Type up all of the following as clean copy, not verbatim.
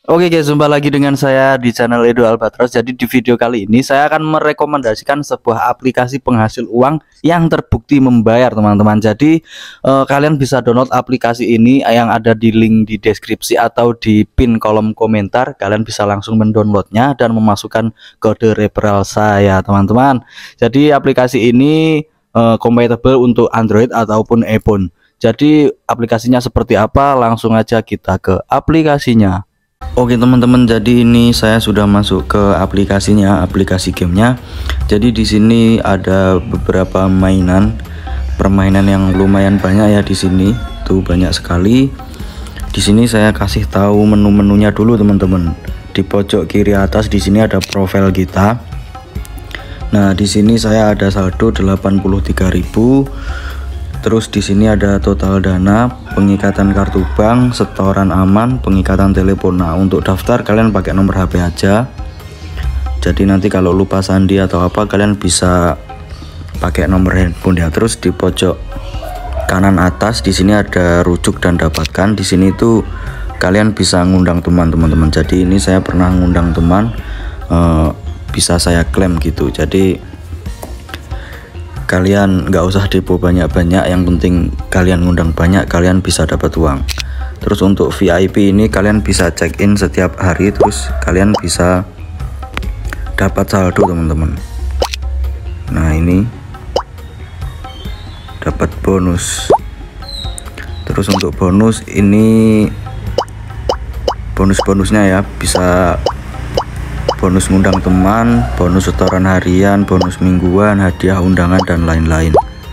Oke guys, jumpa lagi dengan saya di channel Edo Albatros. Jadi di video kali ini saya akan merekomendasikan sebuah aplikasi penghasil uang yang terbukti membayar teman-teman. Jadi kalian bisa download aplikasi ini yang ada di link di deskripsi atau di pin kolom komentar. Kalian bisa langsung mendownloadnya dan memasukkan kode referral saya teman-teman. Jadi aplikasi ini compatible untuk Android ataupun iPhone. Jadi aplikasinya seperti apa? Langsung aja kita ke aplikasinya. Oke teman-teman, jadi ini saya sudah masuk ke aplikasinya, aplikasi gamenya. Jadi di sini ada beberapa permainan yang lumayan banyak ya di sini. Tuh banyak sekali. Di sini saya kasih tahu menu-menunya dulu teman-teman. Di pojok kiri atas di sini ada profil kita. Nah, di sini saya ada saldo 83.000. Terus di sini ada total dana, pengikatan kartu bank, setoran aman, pengikatan telepon. Nah, untuk daftar kalian pakai nomor HP aja. Jadi nanti kalau lupa sandi atau apa kalian bisa pakai nomor handphone ya. Terus di pojok kanan atas di sini ada rujuk dan dapatkan. Di sini tuh kalian bisa ngundang teman-teman. Jadi ini saya pernah ngundang teman, bisa saya klaim gitu. Jadi kalian nggak usah depo banyak-banyak, yang penting kalian ngundang banyak, kalian bisa dapat uang. Terus untuk VIP ini kalian bisa check in setiap hari, terus kalian bisa dapat saldo teman-teman. Nah, ini dapat bonus. Terus untuk bonus ini bonusnya ya, bisa bonus ngundang teman, bonus setoran harian, bonus mingguan, hadiah undangan dan lain-lain.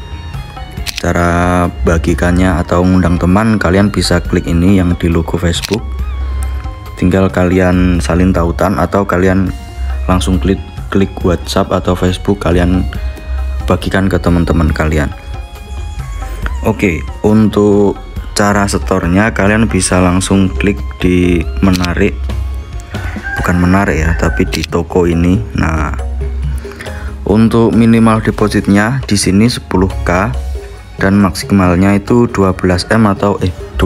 Cara bagikannya atau ngundang teman, kalian bisa klik ini yang di logo Facebook. Tinggal kalian salin tautan atau kalian langsung klik WhatsApp atau Facebook, kalian bagikan ke teman-teman kalian. Oke, untuk cara setornya kalian bisa langsung klik di bukan menarik ya, tapi di toko ini. Nah, untuk minimal depositnya di sini 10k dan maksimalnya itu 20M atau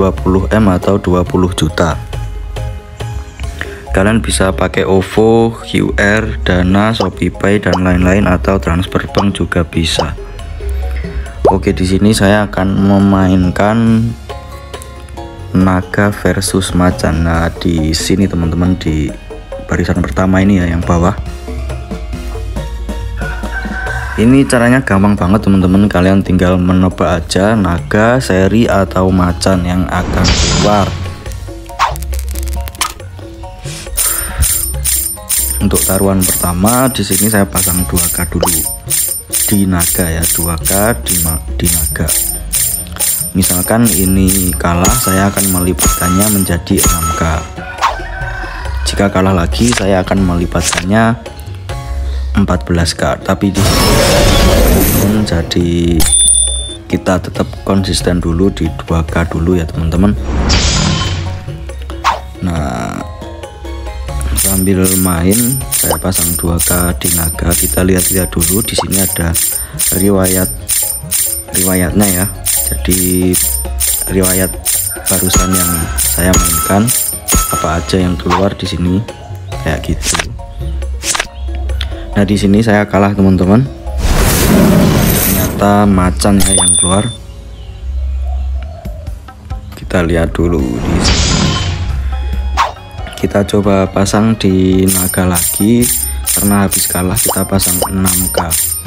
20 juta. Kalian bisa pakai OVO, QR, Dana, ShopeePay dan lain-lain, atau transfer bank juga bisa. Oke, di sini saya akan memainkan naga versus macan. Nah, di sini teman-teman, di barisan pertama ini ya, yang bawah ini caranya gampang banget teman-teman. Kalian tinggal menebak aja naga, seri atau macan yang akan keluar. Untuk taruhan pertama di sini saya pasang 2k dulu di naga ya, 2k di naga. Misalkan ini kalah, saya akan melipatkannya menjadi 6k. Jika kalah lagi saya akan melipatkannya 14k. Tapi di sini jadi kita tetap konsisten dulu di 2k dulu ya teman-teman. Nah, sambil main saya pasang 2k di naga. Kita lihat-lihat dulu, di sini ada riwayatnya ya. Jadi riwayat barusan yang saya mainkan, apa aja yang keluar di sini kayak gitu. Nah, di sini saya kalah teman-teman. Ternyata macan ya yang keluar. Kita lihat dulu di sini. Kita coba pasang di naga lagi, karena habis kalah kita pasang 6k.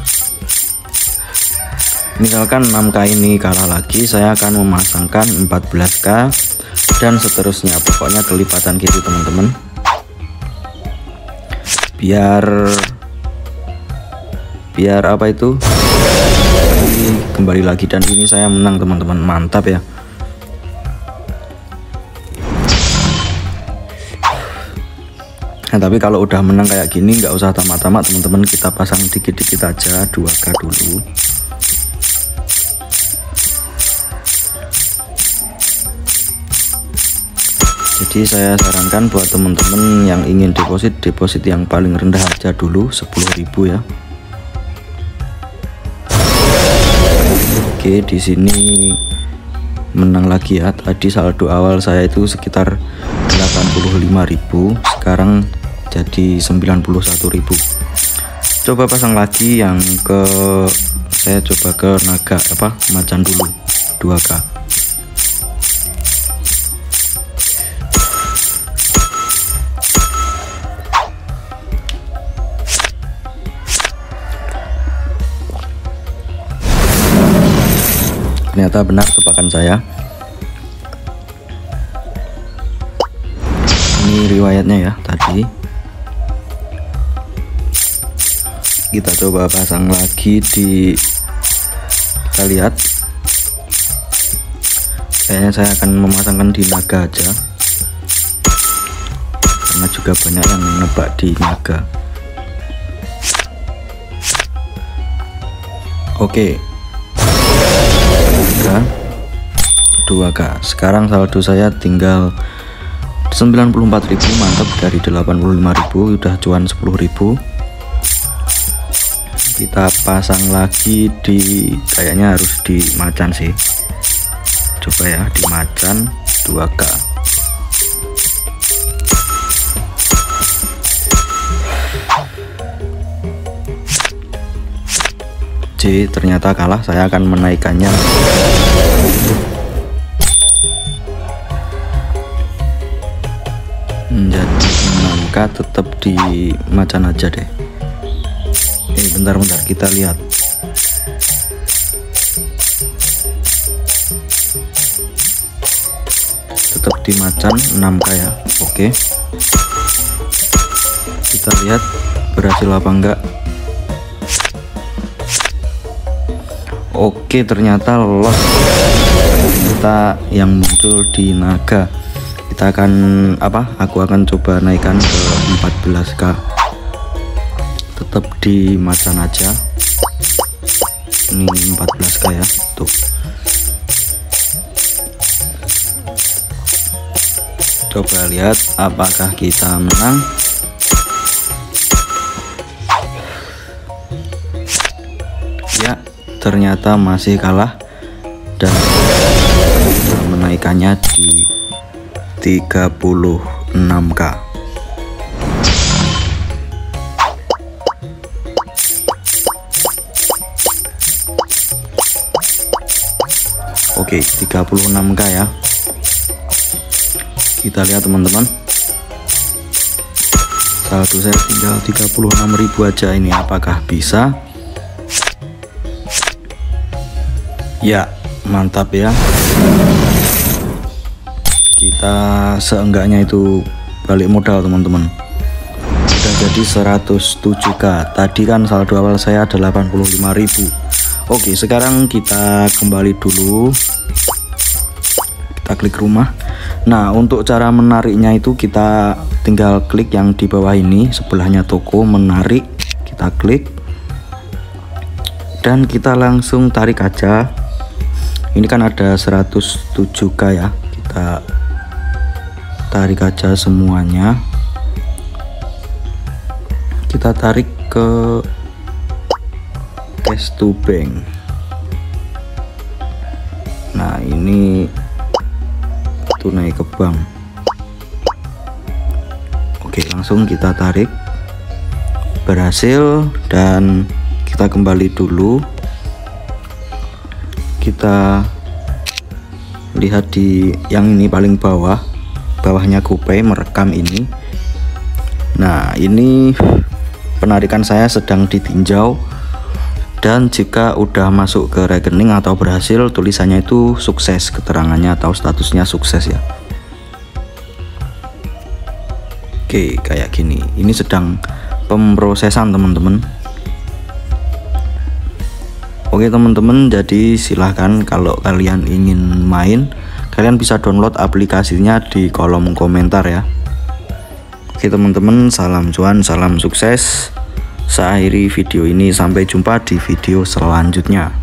Misalkan 6k ini kalah lagi, saya akan memasangkan 14k dan seterusnya, pokoknya kelipatan gitu teman-teman, biar apa itu kembali lagi. Dan ini saya menang teman-teman, mantap ya. Nah, tapi kalau udah menang kayak gini nggak usah tamak-tamak teman-teman, kita pasang dikit-dikit aja, 2k dulu. Jadi saya sarankan buat teman-teman yang ingin deposit yang paling rendah aja dulu, 10.000 ya. Oke, di sini menang lagi ya. Tadi saldo awal saya itu sekitar 85.000, sekarang jadi 91.000. Coba pasang lagi yang ke, saya coba ke naga macan dulu 2K. Ternyata benar tebakan saya. Ini riwayatnya ya tadi. Kita coba pasang lagi di, kita lihat. Kayaknya saya akan memasangkan di naga aja, karena juga banyak yang nebak di naga. Oke, 2K. Sekarang saldo saya tinggal 94.000, mantap. Dari 85.000 udah cuan 10.000. Kita pasang lagi di, kayaknya harus di macan sih. Coba ya di macan 2K. J, ternyata kalah. Saya akan menaikkannya menjadi 6K. Tetap di macan aja deh. Bentar kita lihat. Tetap di macan 6K ya. Oke, kita lihat berhasil apa enggak. Oke, ternyata lolos. Kita yang muncul di naga. Kita akan aku akan coba naikkan ke 14K. Tetap di macan aja. Ini 14K ya. Tuh. Coba lihat apakah kita menang. Ya, ternyata masih kalah dan menaikkannya di 36K. Oke, 36K ya. Kita lihat teman-teman, saldo saya tinggal 36.000 aja. Ini apakah bisa? Ya, mantap ya. Kita seenggaknya itu balik modal teman-teman, udah jadi 107K. Tadi kan saldo awal saya 85.000. Oke, sekarang kita kembali dulu, kita klik rumah. Nah, untuk cara menariknya itu kita tinggal klik yang di bawah ini, sebelahnya toko, menarik. Kita klik dan kita langsung tarik aja. Ini kan ada 107K ya, kita tarik aja semuanya. Kita tarik ke cash to bank. Nah, ini tunai ke bank. Oke, langsung kita tarik, berhasil. Dan kita kembali dulu, kita lihat di yang ini paling bawah, bawahnya GoPay merekam ini. Nah, ini penarikan saya sedang ditinjau, dan jika udah masuk ke rekening atau berhasil, tulisannya itu sukses, keterangannya atau statusnya sukses ya. Oke, kayak gini. Ini sedang pemrosesan teman-teman. Oke teman-teman, jadi silahkan kalau kalian ingin main, kalian bisa download aplikasinya di kolom komentar ya. Oke teman-teman, salam cuan, salam sukses. Saya akhiri video ini, sampai jumpa di video selanjutnya.